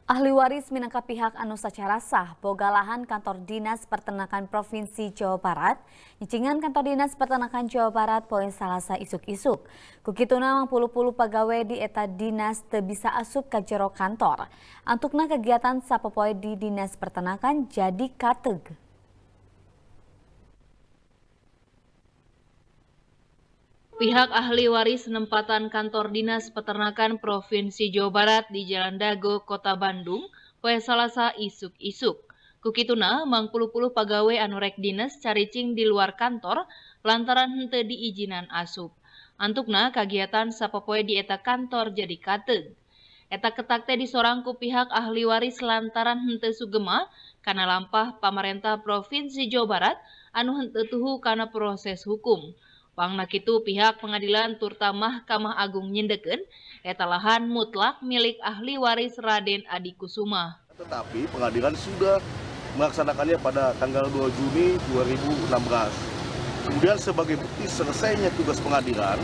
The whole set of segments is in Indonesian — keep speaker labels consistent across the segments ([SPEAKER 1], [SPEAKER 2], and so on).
[SPEAKER 1] Ahli waris minangka pihak anu sacara sah boga lahan kantor Dinas Peternakan Provinsi Jawa Barat. Nyicingan kantor Dinas Peternakan Jawa Barat poe Salasa isuk-isuk. Kukituna 50 pegawai di eta dinas teu bisa asup ka jero kantor. Antukna kegiatan sapopoe di Dinas Peternakan jadi kateug.
[SPEAKER 2] Pihak ahli waris nempatan kantor Dinas Peternakan Provinsi Jawa Barat di Jalan Dago, Kota Bandung, poe Salasa isuk-isuk. Kukituna 50 pegawai anu rek dinas caricing di luar kantor lantaran henteu diizinan asup. Antukna kagiatan sapopoe di eta kantor jadi kateug. Eta ketak teh disorang ku pihak ahli waris lantaran henteu sugema kana lampah pamarentah Provinsi Jawa Barat anu henteu tuhu kana proses hukum. Pangna kitu pihak pengadilan turta Mahkamah Agung nyendekeun eta lahan mutlak milik ahli waris Raden Adi Kusuma.
[SPEAKER 3] Tetapi pengadilan sudah melaksanakannya pada tanggal 2 Juni 2016. Kemudian sebagai bukti selesainya tugas pengadilan,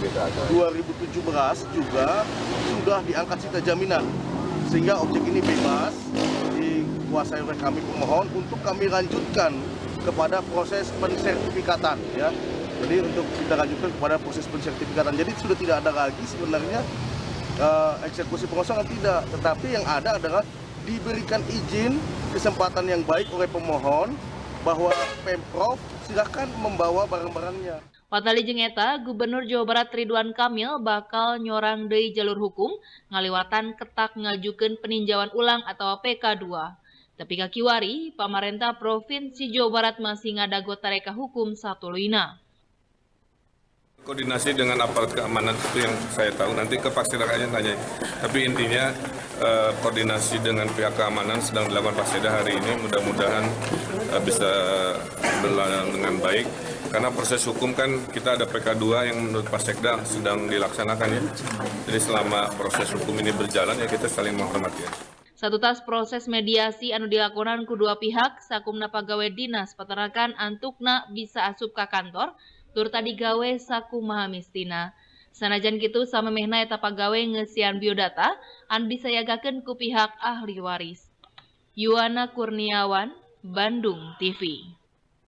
[SPEAKER 3] 2017 juga sudah diangkat sita jaminan. Sehingga objek ini bebas dikuasai oleh kami pemohon untuk kami lanjutkan kepada proses pensertifikatan, ya. Jadi untuk kita lanjutkan kepada proses pensertifikatan. Jadi sudah tidak ada lagi sebenarnya eksekusi pengosongan, tidak. Tetapi yang ada adalah diberikan izin kesempatan yang baik oleh pemohon bahwa Pemprov silakan membawa barang-barangnya.
[SPEAKER 2] Watali jeung eta, Gubernur Jawa Barat Ridwan Kamil bakal nyorang deui jalur hukum ngaliwatan ketak ngajukeun peninjauan ulang atau PK2. Tapi kakiwari, pamarentah Provinsi Jawa Barat masih ngadago tareka hukum satuluyna.
[SPEAKER 4] Koordinasi dengan aparat keamanan itu yang saya tahu, nanti ke Pakseda-nya tanya. Tapi intinya koordinasi dengan pihak keamanan sedang dilakukan Pakseda hari ini, mudah-mudahan bisa berjalan dengan baik. Karena proses hukum kan kita ada PK2 yang menurut Pakseda sedang dilaksanakan ya. Jadi selama proses hukum ini berjalan ya kita saling menghormati.
[SPEAKER 2] Satu tas proses mediasi anu dilakonan kedua pihak sakumna pagawe Dinas Peternakan antukna bisa asup ka kantor turta digawe sakumaha mistina. Sanajan kitu samemehna eta pagawe ngeusian biodata anu disayagakeun ku pihak ahli waris. Yuwana Kurniawan, Bandung TV.